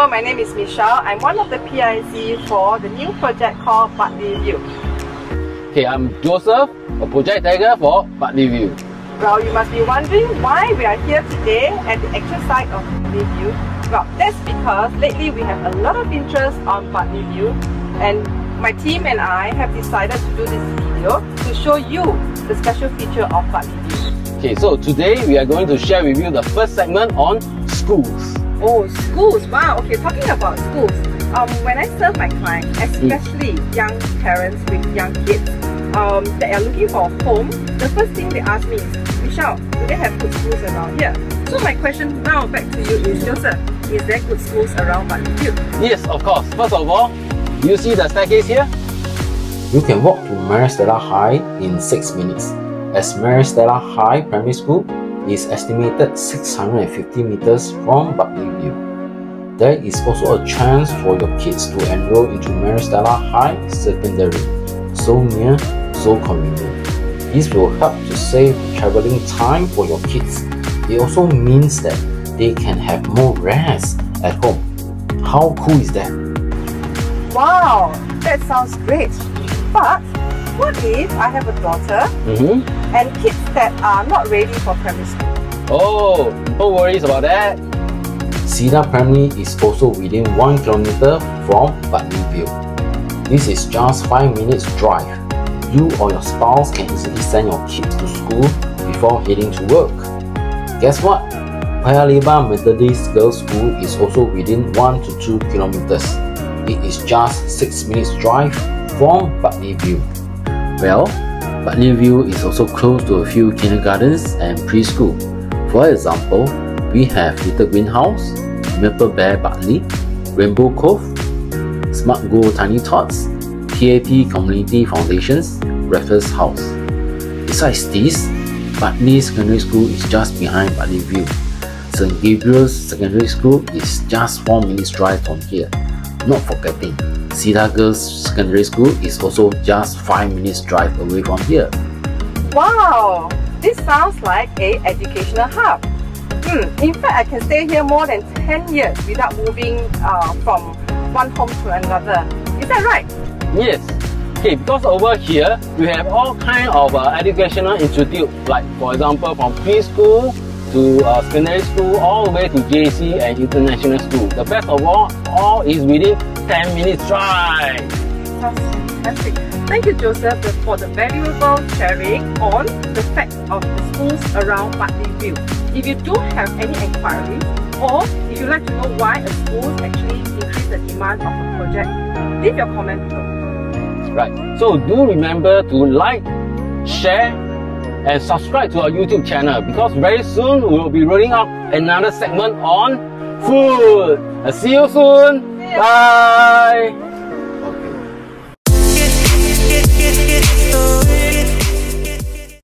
Hello, my name is Michelle. I'm one of the PIC for the new project called Bartley View. Okay, I'm Joseph, a project tagger for Bartley View. Well, you must be wondering why we are here today at the actual site of Bartley View. Well, that's because lately we have a lot of interest on Bartley View, and my team and I have decided to do this video to show you the special feature of Bartley View. Okay, so today we are going to share with you the first segment on schools. Oh, schools! Wow, okay, talking about schools. When I serve my clients, especially young parents with young kids that are looking for a home, the first thing they ask me is, Michelle, do they have good schools around here? So my question now back to you is, Joseph, is there good schools around Bartley View? Yes, of course. First of all, you see the staircase here? You can walk to Maris Stella High in 6 minutes, as Maris Stella High Primary School is estimated 650 meters from Bartley View. There is also a chance for your kids to enroll into Maris Stella High Secondary. So near, so convenient. This will help to save traveling time for your kids. It also means that they can have more rest at home. How cool is that? Wow, that sounds great. But what if I have a daughter and kids that are not ready for primary school? Oh, no worries about that. Cedar Primary is also within 1 kilometer from Bartley View. This is just 5 minutes drive. You or your spouse can easily send your kids to school before heading to work. Guess what? Paya Lebar Methodist Girls' School is also within 1 to 2 kilometers. It is just 6 minutes drive from Bartley View. Well, Bartley View is also close to a few kindergartens and preschool. For example, we have Little Greenhouse, Maple Bear Bartley, Rainbow Cove, Smart Go Tiny Tots, PAP Community Foundations, Raffles House. Besides this, Bartley Secondary School is just behind Bartley View. St. Gabriel's Secondary School is just 4 minutes drive from here. Not forgetting, Cedar Girls Secondary School is also just 5 minutes drive away from here. Wow! This sounds like an educational hub. In fact, I can stay here more than 10 years without moving from one home to another. Is that right? Yes. Okay, because over here, we have all kinds of educational institutes, like for example from preschool to secondary school, all the way to JC and international school. The best of all is within 10 minutes drive. That's fantastic. Thank you, Joseph, for the valuable sharing on the facts of the schools around Bartley View. If you do have any inquiries, or if you'd like to know why a school actually increase the demand of a project, leave your comment below. Right. So do remember to like, share, and subscribe to our YouTube channel, because very soon we will be rolling out another segment on food. See you soon. Bye.